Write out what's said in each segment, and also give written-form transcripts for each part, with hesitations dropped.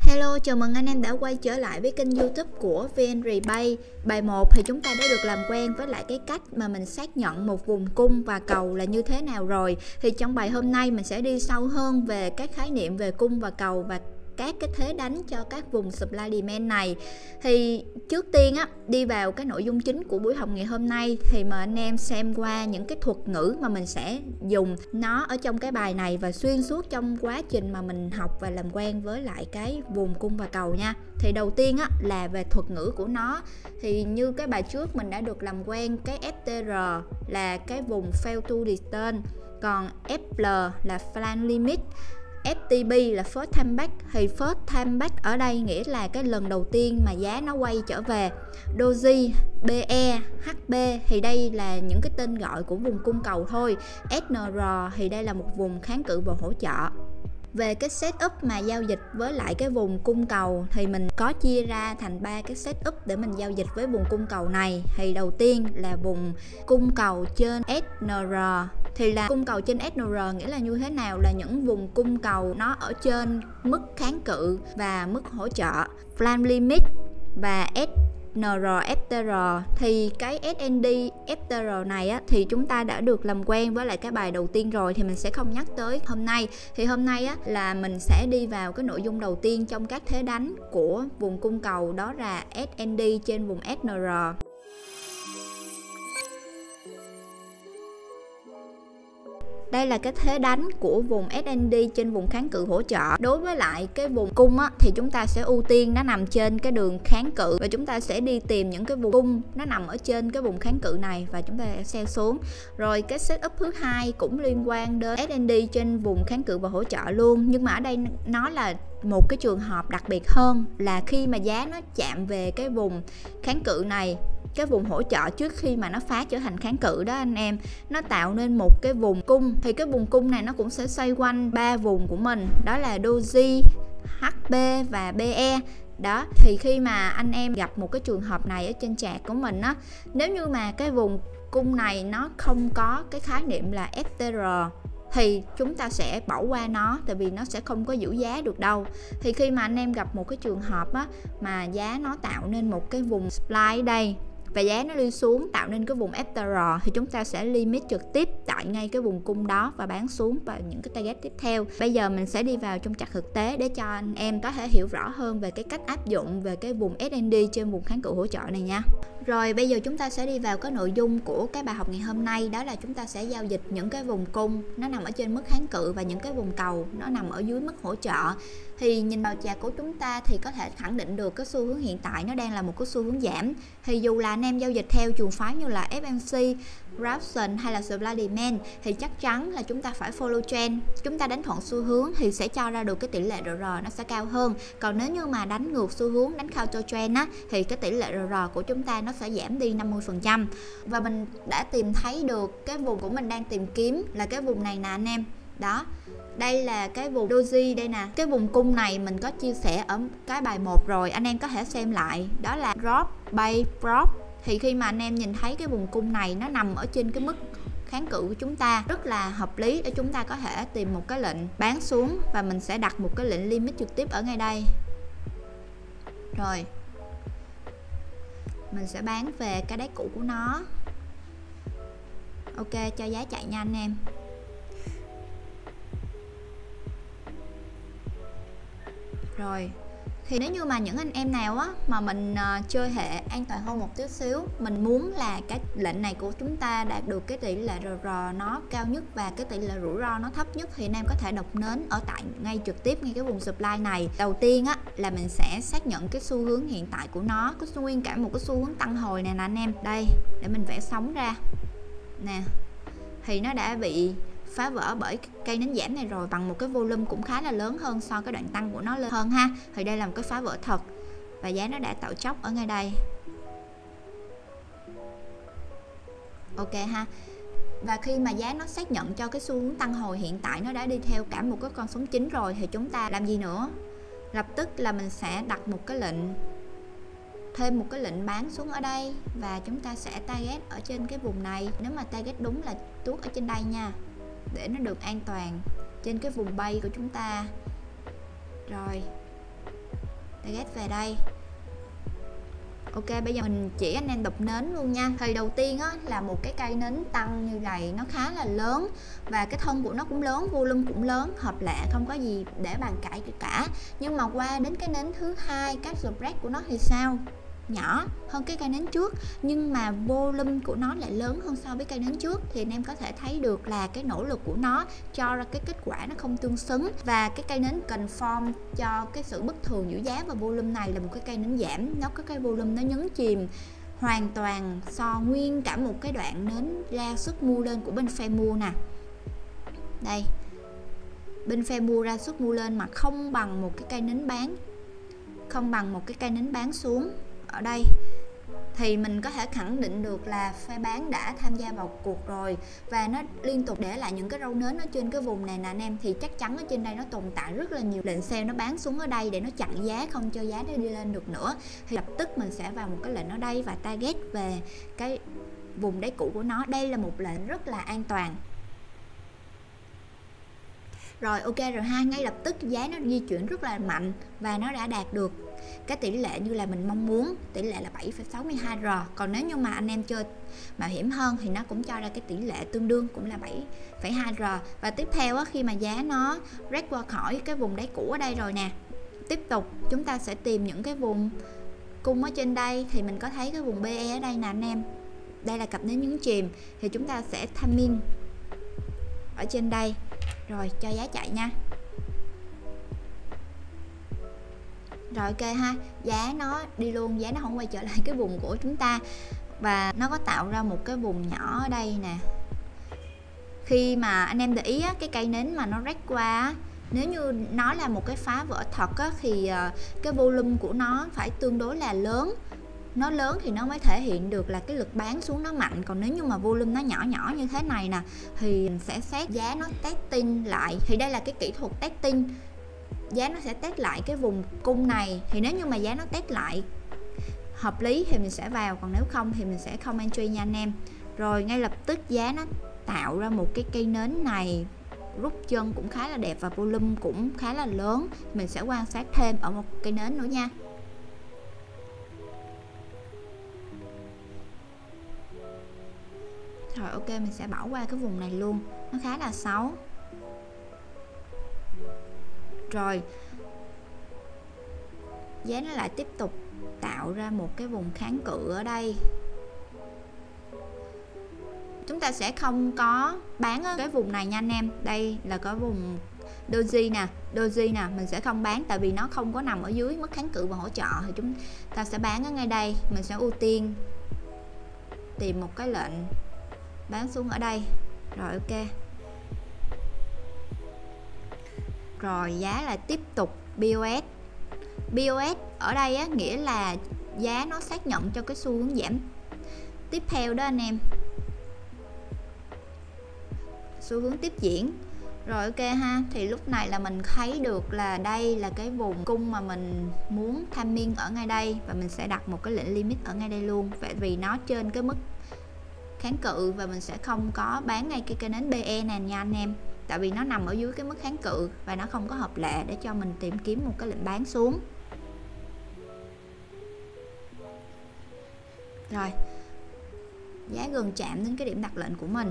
Hello, chào mừng anh em đã quay trở lại với kênh YouTube của VnRebay. Bài 1 thì chúng ta đã được làm quen với lại cái cách mà mình xác nhận một vùng cung và cầu là như thế nào rồi. Thì trong bài hôm nay mình sẽ đi sâu hơn về các khái niệm về cung và cầu và các cái thế đánh cho các vùng supply demand này. Thì trước tiên á, đi vào cái nội dung chính của buổi học ngày hôm nay thì mời anh em xem qua những cái thuật ngữ mà mình sẽ dùng nó ở trong cái bài này và xuyên suốt trong quá trình mà mình học và làm quen với lại cái vùng cung và cầu nha. Thì đầu tiên á, là về thuật ngữ của nó. Thì như cái bài trước mình đã được làm quen cái FTR là cái vùng fail to return, còn FL là flank limit, FTB là first time back. Thì first time back ở đây nghĩa là cái lần đầu tiên mà giá nó quay trở về. Doji, BE, HB thì đây là những cái tên gọi của vùng cung cầu thôi. SNR thì đây là một vùng kháng cự và hỗ trợ. Về cái setup mà giao dịch với lại cái vùng cung cầu thì mình có chia ra thành 3 cái setup để mình giao dịch với vùng cung cầu này. Thì đầu tiên là vùng cung cầu trên SNR. Thì là cung cầu trên SNR nghĩa là như thế nào? Là những vùng cung cầu nó ở trên mức kháng cự và mức hỗ trợ, flank limit và SNR, FTR. Thì cái SND, FTR này á, thì chúng ta đã được làm quen với lại cái bài đầu tiên rồi thì mình sẽ không nhắc tới hôm nay. Thì hôm nay á, là mình sẽ đi vào cái nội dung đầu tiên trong các thế đánh của vùng cung cầu, đó là SND trên vùng SNR. Đây là cái thế đánh của vùng SND trên vùng kháng cự hỗ trợ. Đối với lại cái vùng cung á, thì chúng ta sẽ ưu tiên nó nằm trên cái đường kháng cự và chúng ta sẽ đi tìm những cái vùng cung nó nằm ở trên cái vùng kháng cự này và chúng ta sẽ sell xuống. Rồi cái setup thứ hai cũng liên quan đến SND trên vùng kháng cự và hỗ trợ luôn, nhưng mà ở đây nó là một cái trường hợp đặc biệt hơn là khi mà giá nó chạm về cái vùng kháng cự này, cái vùng hỗ trợ trước khi mà nó phá trở thành kháng cự đó anh em, nó tạo nên một cái vùng cung. Thì cái vùng cung này nó cũng sẽ xoay quanh 3 vùng của mình, đó là Doji, HB và BE. Đó, thì khi mà anh em gặp một cái trường hợp này ở trên chart của mình á, nếu như mà cái vùng cung này nó không có cái khái niệm là FTR thì chúng ta sẽ bỏ qua nó, tại vì nó sẽ không có giữ giá được đâu. Thì khi mà anh em gặp một cái trường hợp á, mà giá nó tạo nên một cái vùng supply ở đây và giá nó đi xuống tạo nên cái vùng FTR thì chúng ta sẽ limit trực tiếp tại ngay cái vùng cung đó và bán xuống vào những cái target tiếp theo. Bây giờ mình sẽ đi vào trong chart thực tế để cho anh em có thể hiểu rõ hơn về cái cách áp dụng về cái vùng SND trên vùng kháng cự hỗ trợ này nha. Rồi bây giờ chúng ta sẽ đi vào cái nội dung của cái bài học ngày hôm nay, đó là chúng ta sẽ giao dịch những cái vùng cung nó nằm ở trên mức kháng cự và những cái vùng cầu nó nằm ở dưới mức hỗ trợ. Thì nhìn vào chart của chúng ta thì có thể khẳng định được cái xu hướng hiện tại nó đang là một cái xu hướng giảm. Thì dù là anh em giao dịch theo trường phái như là FMC, Robson hay là supply demand thì chắc chắn là chúng ta phải follow trend. Chúng ta đánh thuận xu hướng thì sẽ cho ra được cái tỷ lệ RR nó sẽ cao hơn. Còn nếu như mà đánh ngược xu hướng, đánh counter trend á, thì cái tỷ lệ RR của chúng ta nó sẽ giảm đi 50%. Và mình đã tìm thấy được cái vùng của mình đang tìm kiếm là cái vùng này nè anh em. Đó. Đây là cái vùng Doji đây nè. Cái vùng cung này mình có chia sẻ ở cái bài 1 rồi, anh em có thể xem lại. Đó là drop by drop. Thì khi mà anh em nhìn thấy cái vùng cung này nó nằm ở trên cái mức kháng cự của chúng ta, rất là hợp lý để chúng ta có thể tìm một cái lệnh bán xuống và mình sẽ đặt một cái lệnh limit trực tiếp ở ngay đây. Rồi mình sẽ bán về cái đáy cũ của nó. Ok, cho giá chạy nha anh em. Rồi, thì nếu như mà những anh em nào á mà mình chơi hệ an toàn hơn một tí xíu, mình muốn là cái lệnh này của chúng ta đạt được cái tỷ lệ RR nó cao nhất và cái tỷ lệ rủi ro nó thấp nhất thì anh em có thể đọc nến ở tại ngay trực tiếp ngay cái vùng supply này. Đầu tiên á là mình sẽ xác nhận cái xu hướng hiện tại của nó, có nguyên cả một cái xu hướng tăng hồi này nè anh em. Đây, để mình vẽ sóng ra nè. Thì nó đã bị phá vỡ bởi cây nến giảm này rồi bằng một cái volume cũng khá là lớn hơn so cái đoạn tăng của nó lên hơn ha. Thì đây là một cái phá vỡ thật và giá nó đã tạo chốc ở ngay đây. Ok ha. Và khi mà giá nó xác nhận cho cái xu hướng tăng hồi hiện tại nó đã đi theo cả một cái con sóng chính rồi thì chúng ta làm gì nữa? Lập tức là mình sẽ đặt một cái lệnh, thêm một cái lệnh bán xuống ở đây và chúng ta sẽ target ở trên cái vùng này. Nếu mà target đúng là tuốt ở trên đây nha, để nó được an toàn trên cái vùng bay của chúng ta. Rồi target về đây. Ok, bây giờ mình chỉ anh em đục nến luôn nha. Thì đầu tiên á, là một cái cây nến tăng như này, nó khá là lớn và cái thân của nó cũng lớn, volume cũng lớn, hợp lệ, không có gì để bàn cãi cả. Nhưng mà qua đến cái nến thứ hai, cái spread của nó thì sao? Nhỏ hơn cái cây nến trước, nhưng mà volume của nó lại lớn hơn so với cây nến trước, thì anh em có thể thấy được là cái nỗ lực của nó cho ra cái kết quả nó không tương xứng. Và cái cây nến conform cho cái sự bất thường giữa giá và volume này là một cái cây nến giảm, nó có cái volume nó nhấn chìm hoàn toàn so nguyên cả một cái đoạn nến ra sức mua lên của bên phe mua nè. Đây, bên phe mua ra sức mua lên mà không bằng một cái cây nến bán, không bằng một cái cây nến bán xuống ở đây, thì mình có thể khẳng định được là phe bán đã tham gia vào cuộc rồi, và nó liên tục để lại những cái râu nến ở trên cái vùng này nè anh em. Thì chắc chắn ở trên đây nó tồn tại rất là nhiều lệnh sale, nó bán xuống ở đây để nó chặn giá, không cho giá nó đi lên được nữa. Thì lập tức mình sẽ vào một cái lệnh ở đây và target về cái vùng đáy cũ của nó. Đây là một lệnh rất là an toàn. Rồi ok rồi ha, ngay lập tức giá nó di chuyển rất là mạnh và nó đã đạt được cái tỷ lệ như là mình mong muốn, tỷ lệ là 7,62R. Còn nếu như mà anh em chơi mạo hiểm hơn thì nó cũng cho ra cái tỷ lệ tương đương cũng là 7,2R. Và tiếp theo á, khi mà giá nó break qua khỏi cái vùng đáy cũ ở đây rồi nè, tiếp tục chúng ta sẽ tìm những cái vùng cung ở trên đây. Thì mình có thấy cái vùng BE ở đây nè anh em, đây là cặp nến nhấn chìm, thì chúng ta sẽ timing ở trên đây rồi cho giá chạy nha. Rồi ok ha, giá nó đi luôn, giá nó không quay trở lại cái vùng của chúng ta, và nó có tạo ra một cái vùng nhỏ ở đây nè. Khi mà anh em để ý á, cái cây nến mà nó rách qua á, nếu như nó là một cái phá vỡ thật á, thì cái volume của nó phải tương đối là lớn. Nó lớn thì nó mới thể hiện được là cái lực bán xuống nó mạnh. Còn nếu như mà volume nó nhỏ nhỏ như thế này nè, thì mình sẽ xét giá nó testing lại. Thì đây là cái kỹ thuật testing, giá nó sẽ test lại cái vùng cung này. Thì nếu như mà giá nó test lại hợp lý thì mình sẽ vào, còn nếu không thì mình sẽ không entry nha anh em. Rồi ngay lập tức giá nó tạo ra một cái cây nến này, rút chân cũng khá là đẹp và volume cũng khá là lớn. Mình sẽ quan sát thêm ở một cây nến nữa nha. Rồi ok, mình sẽ bỏ qua cái vùng này luôn, nó khá là xấu. Rồi giá nó lại tiếp tục tạo ra một cái vùng kháng cự ở đây. Chúng ta sẽ không có bán ở cái vùng này nha anh em. Đây là cái vùng doji nè, mình sẽ không bán tại vì nó không có nằm ở dưới mức kháng cự và hỗ trợ, thì chúng ta sẽ bán ở ngay đây. Mình sẽ ưu tiên tìm một cái lệnh bán xuống ở đây. Rồi ok, rồi giá là tiếp tục BOS ở đây á, nghĩa là giá nó xác nhận cho cái xu hướng giảm tiếp theo đó anh em, xu hướng tiếp diễn. Rồi ok ha, thì lúc này là mình thấy được là đây là cái vùng cung mà mình muốn timing ở ngay đây, và mình sẽ đặt một cái lệnh limit ở ngay đây luôn, vậy vì nó trên cái mức kháng cự, và mình sẽ không có bán ngay cái cây nến BE này nha anh em, tại vì nó nằm ở dưới cái mức kháng cự và nó không có hợp lệ để cho mình tìm kiếm một cái lệnh bán xuống. Rồi giá gần chạm đến cái điểm đặt lệnh của mình,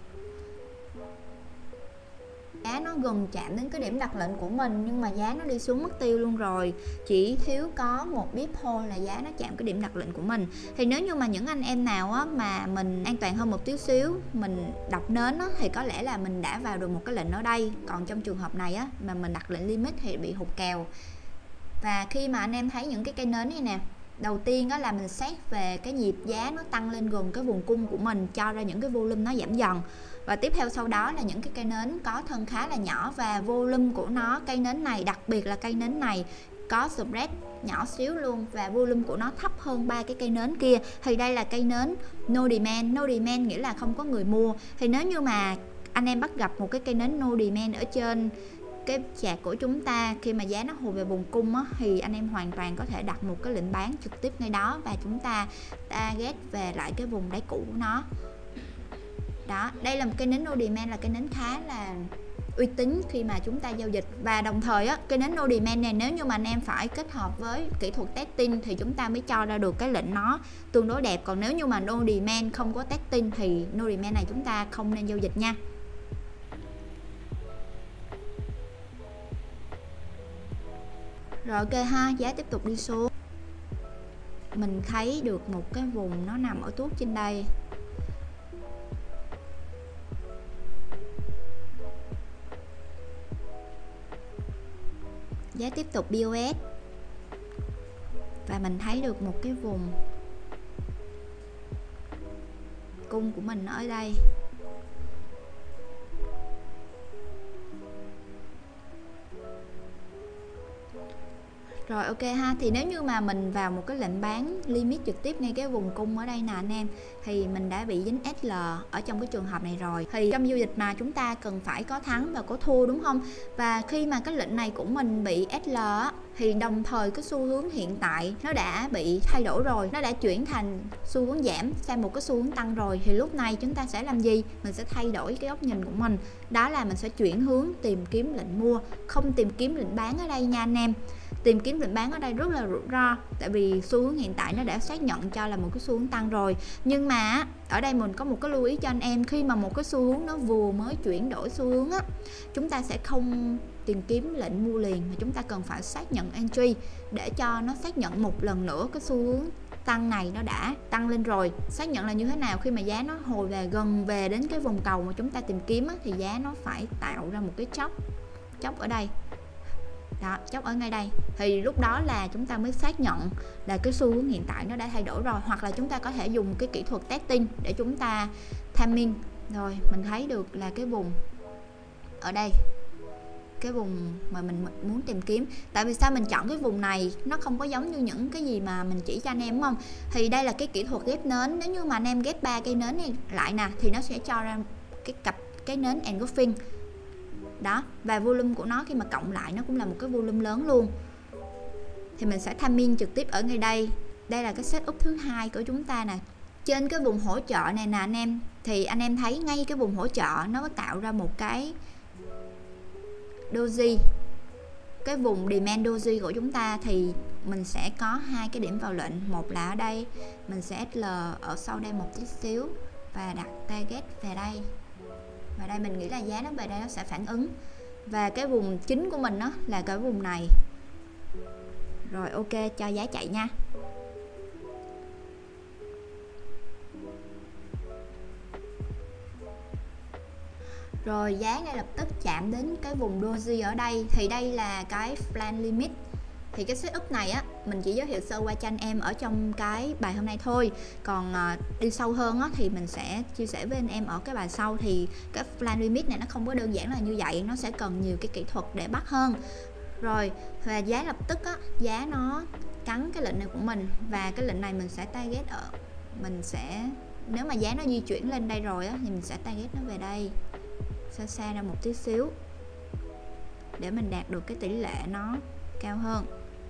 giá nó gần chạm đến cái điểm đặt lệnh của mình, nhưng mà giá nó đi xuống mất tiêu luôn rồi, chỉ thiếu có một pip thôi là giá nó chạm cái điểm đặt lệnh của mình. Thì nếu như mà những anh em nào á, mà mình an toàn hơn một tí xíu, mình đọc nến á, thì có lẽ là mình đã vào được một cái lệnh ở đây. Còn trong trường hợp này á, mà mình đặt lệnh limit thì bị hụt kèo. Và khi mà anh em thấy những cái cây nến này nè, đầu tiên đó là mình xét về cái nhịp giá nó tăng lên gần cái vùng cung của mình, cho ra những cái volume nó giảm dần. Và tiếp theo sau đó là những cái cây nến có thân khá là nhỏ và volume của nó, cây nến này, đặc biệt là cây nến này có spread nhỏ xíu luôn, và volume của nó thấp hơn ba cái cây nến kia. Thì đây là cây nến no demand nghĩa là không có người mua. Thì nếu như mà anh em bắt gặp một cái cây nến no demand ở trên cái chart của chúng ta, khi mà giá nó hồi về vùng cung á, thì anh em hoàn toàn có thể đặt một cái lệnh bán trực tiếp ngay đó, và chúng ta target về lại cái vùng đáy cũ của nó. Đó, đây là một cái nến no demand, là cái nến khá là uy tín khi mà chúng ta giao dịch. Và đồng thời á, cái nến no demand này nếu như mà anh em phải kết hợp với kỹ thuật testing thì chúng ta mới cho ra được cái lệnh nó tương đối đẹp. Còn nếu như mà no demand không có testing thì no demand này chúng ta không nên giao dịch nha. Rồi ok ha, giá tiếp tục đi xuống. Mình thấy được một cái vùng nó nằm ở tuốt trên đây. Giá tiếp tục BOS. Và mình thấy được một cái vùng cung của mình ở đây. Rồi ok ha, thì nếu như mà mình vào một cái lệnh bán limit trực tiếp ngay cái vùng cung ở đây nè anh em, thì mình đã bị dính SL ở trong cái trường hợp này rồi. Thì trong giao dịch mà chúng ta cần phải có thắng và có thua đúng không? Và khi mà cái lệnh này của mình bị SL á, thì đồng thời cái xu hướng hiện tại nó đã bị thay đổi rồi, nó đã chuyển thành xu hướng giảm sang một cái xu hướng tăng rồi. Thì lúc này chúng ta sẽ làm gì? Mình sẽ thay đổi cái góc nhìn của mình, đó là mình sẽ chuyển hướng tìm kiếm lệnh mua, không tìm kiếm lệnh bán ở đây nha anh em. Tìm kiếm lệnh bán ở đây rất là rủi ro, tại vì xu hướng hiện tại nó đã xác nhận cho là một cái xu hướng tăng rồi. Nhưng mà ở đây mình có một cái lưu ý cho anh em, khi mà một cái xu hướng nó vừa mới chuyển đổi xu hướng á, chúng ta sẽ không tìm kiếm lệnh mua liền, mà chúng ta cần phải xác nhận entry để cho nó xác nhận một lần nữa cái xu hướng tăng này nó đã tăng lên rồi. Xác nhận là như thế nào? Khi mà giá nó hồi về gần về đến cái vùng cầu mà chúng ta tìm kiếm á, thì giá nó phải tạo ra một cái chốc ở đây. Đó, chốc ở ngay đây. Thì lúc đó là chúng ta mới xác nhận là cái xu hướng hiện tại nó đã thay đổi rồi. Hoặc là chúng ta có thể dùng cái kỹ thuật testing để chúng ta timing. Rồi mình thấy được là cái vùng ở đây, cái vùng mà mình muốn tìm kiếm. Tại vì sao mình chọn cái vùng này? Nó không có giống như những cái gì mà mình chỉ cho anh em đúng không? Thì đây là cái kỹ thuật ghép nến. Nếu như mà anh em ghép 3 cây nến này lại nè, thì nó sẽ cho ra cái cặp cái nến engulfing đó. Và volume của nó khi mà cộng lại nó cũng là một cái volume lớn luôn. Thì mình sẽ timing trực tiếp ở ngay đây. Đây là cái setup thứ hai của chúng ta nè. Trên cái vùng hỗ trợ này nè anh em, thì anh em thấy ngay cái vùng hỗ trợ nó có tạo ra một cái doji, cái vùng demand doji của chúng ta. Thì mình sẽ có hai cái điểm vào lệnh, một là ở đây mình sẽ SL ở sau đây một tí xíu và đặt target về đây. Và đây mình nghĩ là giá nó về đây nó sẽ phản ứng. Và cái vùng chính của mình đó là cái vùng này. Rồi ok, cho giá chạy nha. Rồi giá ngay lập tức chạm đến cái vùng doji ở đây. Thì đây là cái plan limit. Thì cái setup này á, mình chỉ giới thiệu sơ qua cho anh em ở trong cái bài hôm nay thôi. Còn đi sâu hơn á, thì mình sẽ chia sẻ với anh em ở cái bài sau. Thì cái plan limit này nó không có đơn giản là như vậy, nó sẽ cần nhiều cái kỹ thuật để bắt hơn. Rồi, và giá lập tức á, giá nó cắn cái lệnh này của mình. Và cái lệnh này mình sẽ target ở, mình sẽ, nếu mà giá nó di chuyển lên đây rồi á, thì mình sẽ target nó về đây, xa ra một tí xíu để mình đạt được cái tỷ lệ nó cao hơn.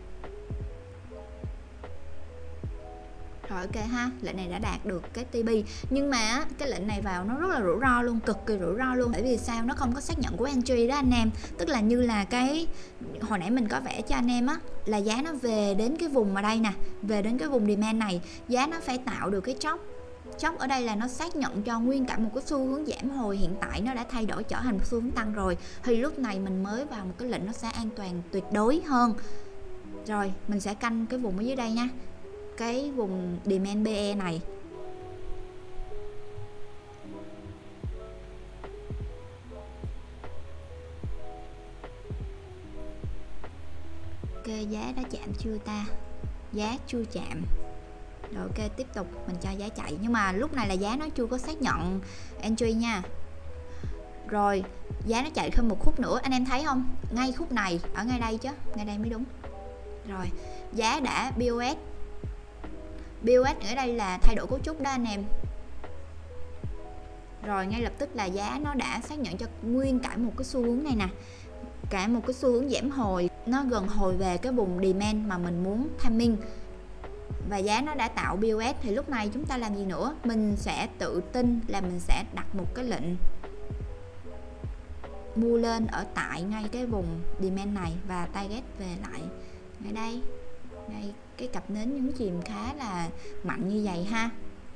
Rồi ok ha, lệnh này đã đạt được cái TP. Nhưng mà cái lệnh này vào nó rất là rủi ro luôn, cực kỳ rủi ro luôn. Bởi vì sao? Nó không có xác nhận của entry đó anh em. Tức là như là cái hồi nãy mình có vẽ cho anh em á, là giá nó về đến cái vùng ở đây nè, về đến cái vùng demand này, giá nó phải tạo được cái chốc ở đây là nó xác nhận cho nguyên cả một cái xu hướng giảm hồi hiện tại nó đã thay đổi trở thành một xu hướng tăng rồi. Thì lúc này mình mới vào một cái lệnh nó sẽ an toàn tuyệt đối hơn. Rồi mình sẽ canh cái vùng ở dưới đây nha, cái vùng demand BE này. Ok, giá đã chạm chưa ta? Giá chưa chạm. Rồi ok, tiếp tục mình cho giá chạy. Nhưng mà lúc này là giá nó chưa có xác nhận entry nha. Rồi giá nó chạy thêm một khúc nữa, anh em thấy không? Ngay khúc này, ở ngay đây chứ, ngay đây mới đúng. Rồi giá đã BOS. BOS ở đây là thay đổi cấu trúc đó anh em. Rồi ngay lập tức là giá nó đã xác nhận cho nguyên cả một cái xu hướng này nè, cả một cái xu hướng giảm hồi, nó gần hồi về cái vùng demand mà mình muốn timing. Và giá nó đã tạo BOS. Thì lúc này chúng ta làm gì nữa? Mình sẽ tự tin là mình sẽ đặt một cái lệnh mua lên ở tại ngay cái vùng demand này và target về lại ngay đây. Đây, cái cặp nến nhấn chìm khá là mạnh như vậy ha.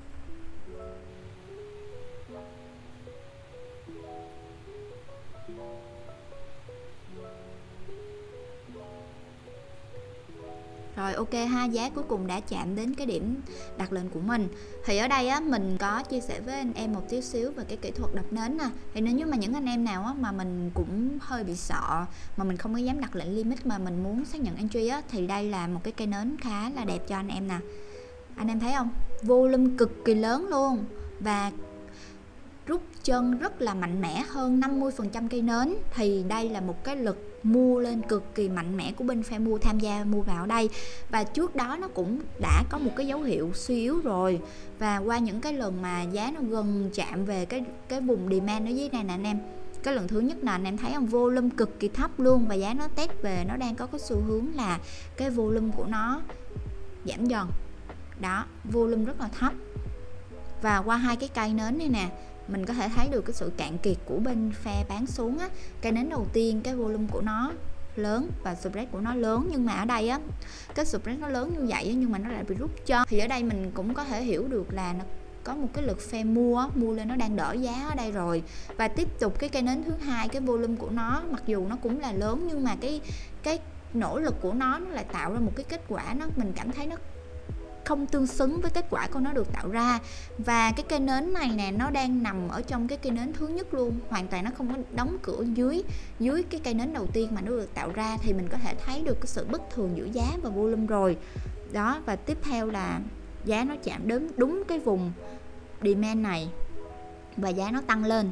Rồi ok ha, giá cuối cùng đã chạm đến cái điểm đặt lệnh của mình. Thì ở đây á, mình có chia sẻ với anh em một tí xíu về cái kỹ thuật đập nến nè. Thì nếu như mà những anh em nào á, mà mình cũng hơi bị sợ mà mình không có dám đặt lệnh limit mà mình muốn xác nhận entry á, thì đây là một cái cây nến khá là đẹp cho anh em nè. Anh em thấy không? Volume cực kỳ lớn luôn và rút chân rất là mạnh mẽ, hơn 50% cây nến. Thì đây là một cái lực mua lên cực kỳ mạnh mẽ của bên phe mua tham gia mua vào đây. Và trước đó nó cũng đã có một cái dấu hiệu suy yếu rồi. Và qua những cái lần mà giá nó gần chạm về cái vùng demand ở dưới này nè anh em, cái lần thứ nhất là anh em thấy không, volume cực kỳ thấp luôn và giá nó test về nó đang có cái xu hướng là cái volume của nó giảm dần. Đó, volume rất là thấp. Và qua hai cái cây nến này nè, mình có thể thấy được cái sự cạn kiệt của bên phe bán xuống á. Cây nến đầu tiên cái volume của nó lớn và spread của nó lớn, nhưng mà ở đây á, cái spread nó lớn như vậy á, nhưng mà nó lại bị rút chân. Thì ở đây mình cũng có thể hiểu được là nó có một cái lực phe mua lên nó đang đỡ giá ở đây rồi. Và tiếp tục cái cây nến thứ hai, cái volume của nó mặc dù nó cũng là lớn, nhưng mà cái nỗ lực của nó lại tạo ra một cái kết quả mình cảm thấy nó không tương xứng với kết quả của nó được tạo ra. Và cái cây nến này nè, nó đang nằm ở trong cái cây nến thứ nhất luôn, hoàn toàn nó không có đóng cửa dưới cái cây nến đầu tiên mà nó được tạo ra. Thì mình có thể thấy được cái sự bất thường giữa giá và volume rồi đó. Và tiếp theo là giá nó chạm đến đúng cái vùng demand này và giá nó tăng lên.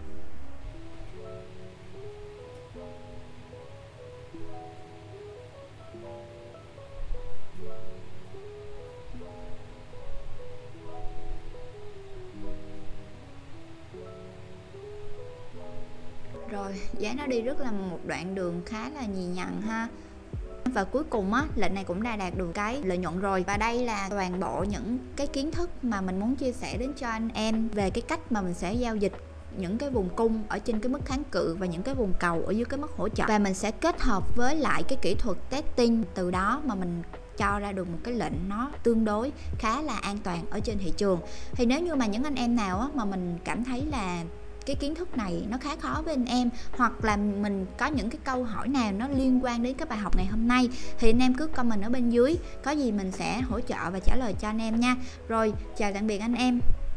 Rồi giá nó đi rất là một đoạn đường khá là nhì nhằng ha. Và cuối cùng á, lệnh này cũng đã đạt được cái lợi nhuận rồi. Và đây là toàn bộ những cái kiến thức mà mình muốn chia sẻ đến cho anh em về cái cách mà mình sẽ giao dịch những cái vùng cung ở trên cái mức kháng cự và những cái vùng cầu ở dưới cái mức hỗ trợ. Và mình sẽ kết hợp với lại cái kỹ thuật testing, từ đó mà mình cho ra được một cái lệnh nó tương đối khá là an toàn ở trên thị trường. Thì nếu như mà những anh em nào á, mà mình cảm thấy là cái kiến thức này nó khá khó với anh em, hoặc là mình có những cái câu hỏi nào nó liên quan đến cái bài học ngày hôm nay, thì anh em cứ comment ở bên dưới, có gì mình sẽ hỗ trợ và trả lời cho anh em nha. Rồi chào tạm biệt anh em.